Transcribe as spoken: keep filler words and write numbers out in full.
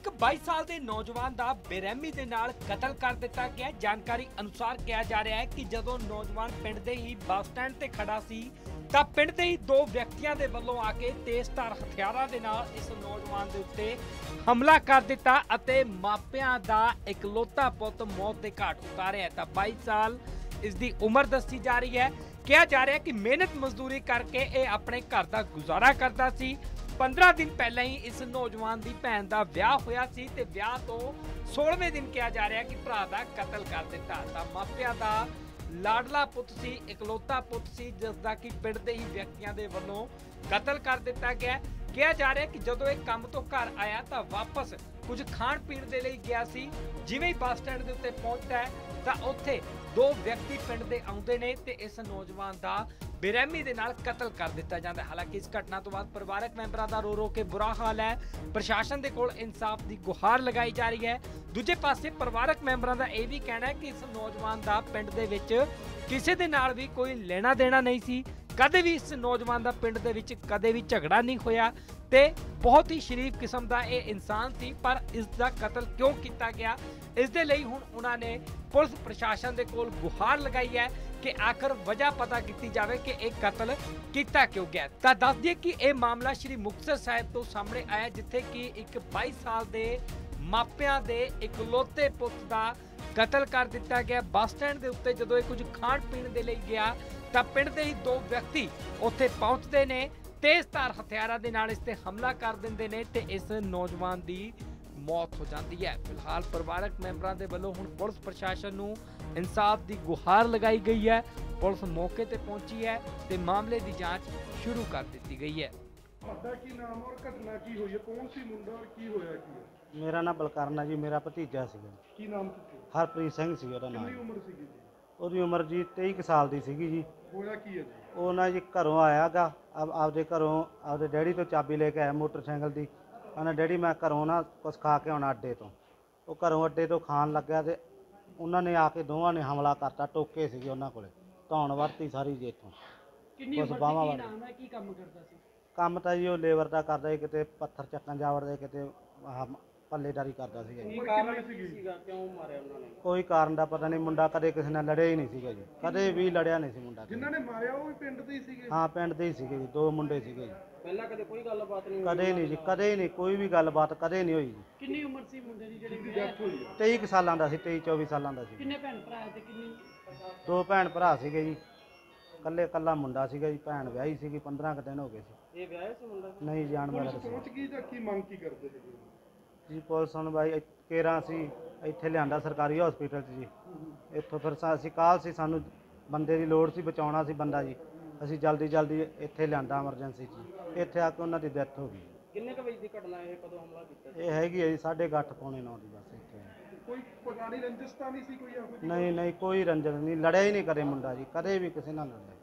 ਇੱਕ ਬਾਈ ਸਾਲ ਦੇ ਨੌਜਵਾਨ ਦਾ ਬੇਰਹਿਮੀ ਦੇ ਨਾਲ ਕਤਲ ਕਰ ਦਿੱਤਾ ਗਿਆ। ਜਾਣਕਾਰੀ ਅਨੁਸਾਰ ਕਿਹਾ ਜਾ ਰਿਹਾ ਹੈ ਕਿ ਜਦੋਂ ਨੌਜਵਾਨ ਪਿੰਡ ਦੇ ਹੀ ਬੱਸ ਸਟੈਂਡ ਤੇ ਖੜਾ ਸੀ ਤਾਂ ਪਿੰਡ ਦੇ ਹੀ ਦੋ ਵਿਅਕਤੀਆਂ ਦੇ ਵੱਲੋਂ ਆ ਕੇ ਤੇਜ਼ਧਾਰ ਹਥਿਆਰਾਂ ਦੇ ਨਾਲ ਇਸ ਨੌਜਵਾਨ ਦੇ ਉੱਤੇ ਹਮਲਾ ਕਰ ਦਿੱਤਾ ਅਤੇ ਮਾਪਿਆਂ ਦਾ ਇਕਲੌਤਾ ਪੁੱਤ ਮੌਤ ਦੇ ਘਾਟ ਉਤਾਰਿਆ। ਤਾਂ ਬਾਈ ਸਾਲ ਇਸ ਦੀ ਉਮਰ ਦੱਸੀ ਜਾ ਰਹੀ ਹੈ। ਕਿਹਾ ਜਾ ਰਿਹਾ ਹੈ ਕਿ ਮਿਹਨਤ ਮਜ਼ਦੂਰੀ ਕਰਕੇ ਇਹ ਆਪਣੇ ਘਰ ਦਾ ਗੁਜ਼ਾਰਾ ਕਰਦਾ ਸੀ। ਪੰਦਰਾਂ ਦਿਨ ਪਹਿਲਾਂ ਹੀ ਇਸ ਨੌਜਵਾਨ ਦੀ ਭੈਣ ਦਾ ਵਿਆਹ ਹੋਇਆ ਸੀ ਤੇ ਵਿਆਹ ਤੋਂ ਸੋਲ੍ਹਵੇਂ ਦਿਨ ਕਿਹਾ ਜਾ ਰਿਹਾ ਕਿ ਭਰਾ ਦਾ ਕਤਲ ਕਰ ਦਿੱਤਾ। ਤਾਂ ਮਾਪਿਆਂ ਦਾ ਲਾਡਲਾ ਪੁੱਤ ਸੀ, ਇਕਲੌਤਾ ਪੁੱਤ ਸੀ, ਜਿਸ ਦਾ ਕਿ ਪਿੰਡ ਦੇ ਹੀ ਵਿਅਕਤੀਆਂ ਦੇ ਵੱਲੋਂ ਕਤਲ ਕਰ ਦਿੱਤਾ ਗਿਆ। ਕਿਹਾ ਜਾ ਰਿਹਾ ਕਿ ਜਦੋਂ ਇਹ ਕੰਮ ਤੋਂ ਘਰ ਆਇਆ ਤਾਂ ਵਾਪਸ ਕੁਝ ਖਾਣ ਪੀਣ ਦੇ ਲਈ ਗਿਆ ਸੀ। ਜਿਵੇਂ ਹੀ ਬੱਸ ਸਟੈਂਡ ਦੇ ਉੱਤੇ ਪਹੁੰਚਦਾ ਹੈ ਤਾਂ ਉੱਥੇ ਦੋ ਵਿਅਕਤੀ ਪਿੰਡ ਦੇ ਆਉਂਦੇ ਨੇ ਤੇ ਇਸ ਨੌਜਵਾਨ ਦਾ ਬੇਰਹਿਮੀ ਦੇ ਨਾਲ ਕਤਲ ਕਰ ਦਿੱਤਾ ਜਾਂਦਾ। ਹਾਲਾਂਕਿ ਇਸ ਘਟਨਾ ਤੋਂ ਬਾਅਦ ਪਰਿਵਾਰਕ ਮੈਂਬਰਾਂ ਦਾ ਰੋ ਰੋ ਕੇ ਬੁਰਾ ਹਾਲ ਹੈ। ਪ੍ਰਸ਼ਾਸਨ ਦੇ ਕੋਲ ਇਨਸਾਫ ਦੀ ਗੁਹਾਰ ਲਗਾਈ ਜਾ ਰਹੀ ਹੈ। ਦੂਜੇ ਪਾਸੇ ਪਰਿਵਾਰਕ ਮੈਂਬਰਾਂ ਦਾ ਇਹ ਵੀ ਕਹਿਣਾ ਹੈ ਕਿ ਇਸ ਨੌਜਵਾਨ ਦਾ ਪਿੰਡ ਦੇ ਵਿੱਚ ਕਿਸੇ ਦੇ ਨਾਲ ਵੀ ਕੋਈ ਲੈਣਾ ਦੇਣਾ ਨਹੀਂ ਸੀ। ਕਦੇ ਵੀ ਇਸ ਨੌਜਵਾਨ ਦਾ ਪਿੰਡ ਦੇ ਵਿੱਚ ਕਦੇ ਵੀ ਝਗੜਾ ਨਹੀਂ ਹੋਇਆ ਤੇ ਬਹੁਤ ਹੀ ਸ਼ਰੀਫ ਕਿਸਮ ਦਾ ਇਹ ਇਨਸਾਨ ਸੀ। ਪਰ ਇਸ ਦਾ ਕਤਲ ਕਿਉਂ ਕੀਤਾ ਗਿਆ, ਇਸ ਦੇ ਲਈ ਹੁਣ ਉਹਨਾਂ ਨੇ ਪੁਲਿਸ ਪ੍ਰਸ਼ਾਸਨ ਦੇ ਕੋਲ ਗੁਹਾਰ ਲਗਾਈ ਹੈ ਕਿ ਆਖਰ ਵਜ੍ਹਾ ਪਤਾ ਕੀਤੀ ਜਾਵੇ ਕਿ ਇਹ ਕਤਲ ਕੀਤਾ ਕਿਉਂ ਗਿਆ। ਤਾਂ ਦੱਸ ਦਈਏ ਕਿ ਇਹ ਮਾਮਲਾ ਸ਼੍ਰੀ ਮੁਕਤਸਰ ਸਾਹਿਬ ਤੋਂ ਸਾਹਮਣੇ ਆਇਆ, ਜਿੱਥੇ ਕਿ ਇੱਕ ਬਾਈ ਸਾਲ ਦੇ ਮਾਪਿਆਂ ਦੇ ਇਕਲੌਤੇ ਪੁੱਤ ਦਾ ਕਤਲ ਕਰ ਦਿੱਤਾ ਗਿਆ। ਬੱਸ ਸਟੈਂਡ ਦੇ ਉੱਤੇ ਜਦੋਂ ਇਹ ਕੁਝ ਖਾਣ ਪੀਣ ਦੇ ਲਈ ਗਿਆ ਤਾਂ ਪਿੰਡ ਦੇ ਹੀ ਦੋ ਵਿਅਕਤੀ ਉੱਥੇ ਪਹੁੰਚਦੇ ਨੇ, ਤੇਜ਼ਧਾਰ ਹਥਿਆਰਾਂ ਦੇ ਨਾਲ ਇਸ ਤੇ ਹਮਲਾ ਕਰ ਦਿੰਦੇ ਨੇ ਤੇ ਇਸ ਨੌਜਵਾਨ ਦੀ ਮੌਤ ਹੋ ਜਾਂਦੀ ਹੈ। ਫਿਲਹਾਲ ਪਰਿਵਾਰਕ ਮੈਂਬਰਾਂ ਦੇ ਵੱਲੋਂ ਹੁਣ ਪੁਲਿਸ ਪ੍ਰਸ਼ਾਸਨ ਨੂੰ ਇਨਸਾਫ ਦੀ ਗੁਹਾਰ ਲਗਾਈ ਗਈ ਹੈ। ਪੁਲਿਸ ਮੌਕੇ ਤੇ ਪਹੁੰਚੀ ਹੈ ਤੇ ਮਾਮਲੇ ਦੀ ਜਾਂਚ ਸ਼ੁਰੂ ਕਰ ਦਿੱਤੀ ਗਈ ਹੈ। ਤੁਹਾਡਾ ਕੀ ਨਾਮ ਔਰ ਘਟਨਾ ਕੀ ਹੋਈ ਹੈ? ਕੌਣ ਸੀ ਮੁੰਡਾ ਔਰ ਕੀ ਹੋਇਆ ਕੀ ਹੈ? ਮੇਰਾ ਨਾਮ ਬਲਕਰਨ ਹੈ ਜੀ, ਮੇਰਾ ਭਤੀਜਾ ਸੀਗਾ। ਕੀ ਨਾਮ ਸੀ? ਹਰਪ੍ਰੀਤ ਸਿੰਘ ਸੀ ਉਹਦਾ ਨਾਮ। ਕਿੰਨੀ ਉਮਰ ਸੀਗੀ ਜੀ? ਉਹਦੀ ਉਮਰ ਜੀ ਤੇਈ ਕੁ ਸਾਲ ਦੀ ਸੀਗੀ ਜੀ। ਹੋਇਆ ਕੀ ਹੈ ਜੀ? ਉਹ ਨਾ ਜੀ ਘਰੋਂ ਆਇਆਗਾ, ਆਪਦੇ ਘਰੋਂ ਆਪਦੇ ਡੈਡੀ ਤੋਂ ਚਾਬੀ ਲੈ ਕੇ ਆਇਆ ਮੋਟਰਸਾਈਕਲ ਦੀ। ਉਹਨੇ ਡੈਡੀ ਮੈਂ ਘਰੋਂ ਨਾ ਕੁਛ ਖਾ ਕੇ ਆਉਣਾ ਅੱਡੇ ਤੋਂ। ਉਹ ਘਰੋਂ ਅੱਡੇ ਤੋਂ ਖਾਣ ਲੱਗਿਆ ਤੇ ਉਹਨਾਂ ਨੇ ਆ ਕੇ ਦੋਵਾਂ ਨੇ ਹਮਲਾ ਕਰਤਾ। ਟੋਕੇ ਸੀਗੇ ਉਹਨਾਂ ਕੋਲੇ, ਧੌਣ ਵਰਤੀ ਸਾਰੀ ਜੀ ਇੱਥੋਂ। ਕਿੰਨੀ ਉਮਰ ਸੀ, ਕੀ ਨਾਮ ਹੈ, ਕੀ ਕੰਮ ਕਰਦਾ ਸੀ? ਕੰਮ ਤਾਂ ਜੀ ਉਹ ਲੇਬਰ ਦਾ ਕਰਦਾ ਸੀ, ਕਿਤੇ ਪੱਥਰ ਚੱਕਣ ਜਾ ਵੜਦੇ, ਕਿਤੇ ਆਹ ਪੱਲੇਦਾਰੀ ਕਰਦਾ ਸੀਗਾ ਜੀ। ਕਿਉਂ ਮਾਰਿਆ ਉਹਨਾਂ ਨੇ? ਕੋਈ ਕਾਰਨ ਦਾ ਪਤਾ ਨਹੀਂ। ਮੁੰਡਾ ਕਦੇ ਕਿਸੇ ਨਾਲ ਲੜਿਆ ਹੀ ਨਹੀਂ ਸੀਗਾ ਜੀ, ਕਦੇ ਵੀ ਲੜਿਆ ਨਹੀਂ ਸੀ ਮੁੰਡਾ। ਜਿਨ੍ਹਾਂ ਨੇ ਮਾਰਿਆ ਉਹ ਵੀ ਪਿੰਡ ਦੇ ਹੀ ਸੀਗੇ? ਹਾਂ, ਪਿੰਡ ਦੇ ਹੀ ਸੀਗੇ ਜੀ, ਦੋ ਮੁੰਡੇ ਸੀਗੇ ਜੀ। ਪਹਿਲਾਂ ਕਦੇ ਕੋਈ ਗੱਲਬਾਤ ਨਹੀਂ? ਕਦੇ ਨਹੀਂ ਜੀ, ਕਦੇ ਹੀ ਨਹੀਂ, ਕੋਈ ਵੀ ਗੱਲਬਾਤ ਕਦੇ ਨਹੀਂ ਹੋਈ ਜੀ। ਕਿੰਨੀ ਉਮਰ ਸੀ ਮੁੰਡੇ ਦੀ ਜਿਹੜੀ ਡੈਥ ਹੋਈ ਹੈ? ਤੇਈ ਕੁ ਸਾਲਾਂ ਦਾ ਸੀ, ਤੇਈ ਚੌਵੀ ਸਾਲਾਂ ਦਾ ਸੀ। ਕਿੰਨੇ ਭੈਣ ਭਰਾ ਤੇ ਕਿੰਨੀ? ਦੋ ਭੈਣ ਭਰਾ ਸੀਗੇ ਜੀ, ਕੱਲੇ ਕੱਲਾ ਮੁੰਡਾ ਸੀਗਾ ਜੀ। ਭੈਣ ਵਿਆਹੀ ਸੀਗੀ, ਪੰਦਰਾਂ ਕੁ ਦਿਨ ਹੋ ਗਏ ਸੀ। ਇਹ ਵਿਆਹਿਆ ਸੀ ਮੁੰਡਾ? ਨਹੀਂ ਜਾਣ ਵਾਲਾ ਪੁਲਿਸ ਪਹੁੰਚ ਗਈ ਤਾਂ ਕੀ ਮੰਗ ਕੀ ਕਰਦੇ ਸੀਗੇ ਜੀ? ਪੁਲਿਸ ਹੁਣ ਬਾਈ ਕੇਰਾਂ ਸੀ ਇੱਥੇ ਲਿਆਂਦਾ ਸਰਕਾਰੀ ਹਸਪੀਟਲ 'ਚ ਜੀ। ਇੱਥੋਂ ਫਿਰ ਅਸੀਂ ਕਾਲ ਸੀ, ਸਾਨੂੰ ਬੰਦੇ ਦੀ ਲੋੜ ਸੀ, ਬਚਾਉਣਾ ਸੀ ਬੰਦਾ ਜੀ। ਅਸੀਂ ਜਲਦੀ ਜਲਦੀ ਇੱਥੇ ਲਿਆਂਦਾ ਐਮਰਜੈਂਸੀ 'ਚ। ਇੱਥੇ ਆ ਕੇ ਉਹਨਾਂ ਦੀ ਡੈਥ ਹੋ ਗਈ। ਕਿੰਨੇ ਕੁ ਵਜੇ ਦੀ ਘਟਨਾ ਇਹ, ਕਦੋਂ ਹਮਲਾ ਕੀਤਾ? ਇਹ ਹੈਗੀ ਹੈ ਜੀ ਸਾਢੇ ਕੁ ਅੱਠ ਪੌਣੇ ਨੌ ਦੀ ਬਸ ਇੱਥੇ। ਕੋਈ ਪੁਰਾਣੀ ਰੰਜਿਸ਼ ਤਾਂ ਨਹੀਂ ਸੀ ਕੋਈ? ਨਹੀਂ ਨਹੀਂ, ਕੋਈ ਰੰਜਨ ਨਹੀਂ, ਲੜਿਆ ਹੀ ਨਹੀਂ ਕਦੇ ਮੁੰਡਾ ਜੀ, ਕਦੇ ਵੀ ਕਿਸੇ ਨਾਲ ਲੜਿਆ।